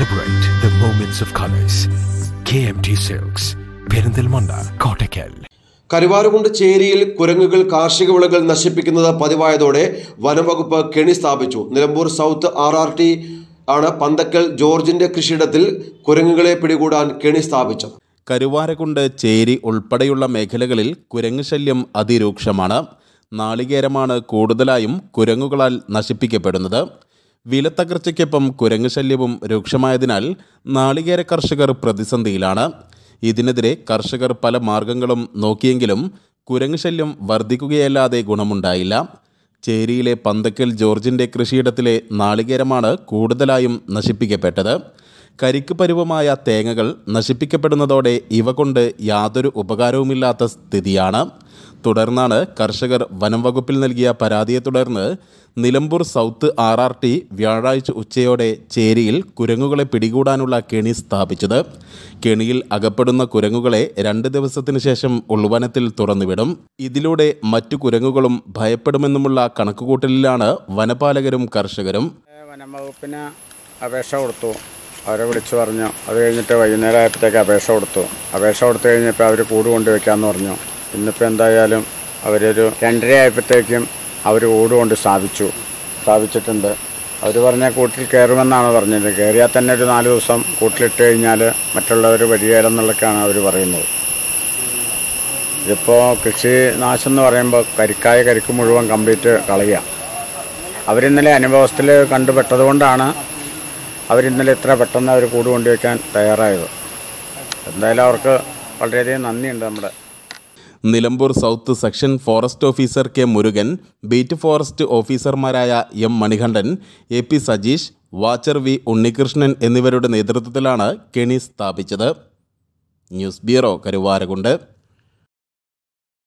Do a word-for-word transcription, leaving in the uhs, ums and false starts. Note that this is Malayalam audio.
Celebrate the moments of colors. K M T Silks, Perindalmanda, Kottakkal. Karuvarakundu ചേരിയിൽ കുരങ്ങുകൾ കാർഷിക വിളകൾ നശിപ്പിക്കുന്നത് പതിവായതോടെ വനംവകുപ്പ് കെണി സ്ഥാപിച്ചു. Nilambur south R R T ആണ് പന്തക്കൽ ജോർജിന്റെ കൃഷിയിടത്തിൽ കുരങ്ങുകളെ പിടികൂടാൻ കെണി സ്ഥാപിച്ചത്. കരുവാരകുണ്ട് ചേരി ഉൾപ്പെടെയുള്ള മേഖലകളിൽ കുരങ്ങ് ശല്യം അതിരൂക്ഷമാണ്. നാളികേരമാണ് കൂടുതലായും കുരങ്ങുകളാൽ നശിപ്പിക്കപ്പെടുന്നത്. വിലത്തകർച്ചയ്ക്കൊപ്പം കുരങ്ങ് ശല്യവും രൂക്ഷമായതിനാൽ നാളികേര കർഷകർ പ്രതിസന്ധിയിലാണ്. ഇതിനെതിരെ കർഷകർ പല മാർഗങ്ങളും നോക്കിയെങ്കിലും കുരങ്ങ് ശല്യം വർദ്ധിക്കുകയല്ലാതെ ഗുണമുണ്ടായില്ല. ചേരിയിലെ പന്തക്കൽ ജോർജിൻ്റെ കൃഷിയിടത്തിലെ നാളികേരമാണ് കൂടുതലായും നശിപ്പിക്കപ്പെട്ടത്. കരിക്ക് പരുവമായ തേങ്ങകൾ നശിപ്പിക്കപ്പെടുന്നതോടെ ഇവ കൊണ്ട് യാതൊരു ഉപകാരവുമില്ലാത്ത സ്ഥിതിയാണ്. തുടർന്നാണ് കർഷകർ വനം വകുപ്പിൽ നൽകിയ പരാതിയെ തുടർന്ന് Nilambur south R R T വ്യാഴാഴ്ച ഉച്ചയോടെ ചേരിയിൽ കുരങ്ങുകളെ പിടികൂടാനുള്ള കെണി സ്ഥാപിച്ചത്. കെണിയിൽ അകപ്പെടുന്ന കുരങ്ങുകളെ രണ്ട് ദിവസത്തിന് ശേഷം ഉൾവനത്തിൽ തുറന്നുവിടും. ഇതിലൂടെ മറ്റു കുരങ്ങുകളും ഭയപ്പെടുമെന്നുമുള്ള കണക്കുകൂട്ടലിലാണ് വനപാലകരും കർഷകരും. വനം വകുപ്പിന് അപേക്ഷ കൊടുത്തു. അവരെ വിളിച്ചു പറഞ്ഞു. അത് കഴിഞ്ഞിട്ട് വൈകുന്നേരം ആയപ്പോഴത്തേക്ക് അപേക്ഷ കൊടുത്തു. അപേക്ഷ കൊടുത്തു കഴിഞ്ഞപ്പോൾ അവർ കൂട് കൊണ്ടുവയ്ക്കാമെന്ന് പറഞ്ഞു. ഇന്നിപ്പോൾ എന്തായാലും അവരൊരു രണ്ടര ആയപ്പോഴത്തേക്കും അവർ കൂട് കൊണ്ട് സ്ഥാപിച്ചു സ്ഥാപിച്ചിട്ടുണ്ട്. അവർ പറഞ്ഞ കൂട്ടിൽ കയറുമെന്നാണ് പറഞ്ഞത്. കയറിയാൽ തന്നെ ഒരു നാല് ദിവസം കൂട്ടിലിട്ട് കഴിഞ്ഞാൽ മറ്റുള്ളവർ വരികയില്ലെന്നുള്ളതൊക്കെയാണ് അവർ പറയുന്നത്. ഇതിപ്പോൾ കൃഷി നാശം എന്ന് പറയുമ്പോൾ കരിക്കായ കരിക്ക് മുഴുവൻ കംപ്ലീറ്റ് കളയുക. അവരിന്നലെ അനുഭവത്തിൽ കണ്ടുപെട്ടതുകൊണ്ടാണ് അവരിന്നലെ ഇത്ര പെട്ടെന്ന് അവർ കൂട് കൊണ്ടുവയ്ക്കാൻ തയ്യാറായത്. എന്തായാലും അവർക്ക് വളരെയധികം നന്ദിയുണ്ട്. നമ്മുടെ Nilambur south section forest officer K Murugan, beat forest ഓഫീസർമാരായ M Manikandan, A P Sajeesh, watcher V Unnikrishnan എന്നിവരുടെ നേതൃത്വത്തിലാണ് കെണി സ്ഥാപിച്ചത്. News bureau, Karuvarakundu.